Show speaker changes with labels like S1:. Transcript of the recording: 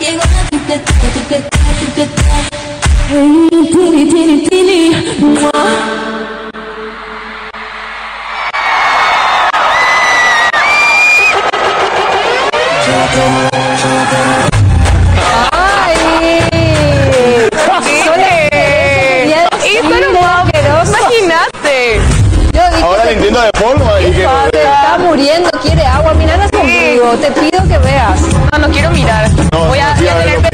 S1: Ahora le entiendo de polvo.
S2: Está muriendo, quiere agua. Mira conmigo, te pido que veas.
S3: No quiero mirar.
S1: No,
S3: voy a tener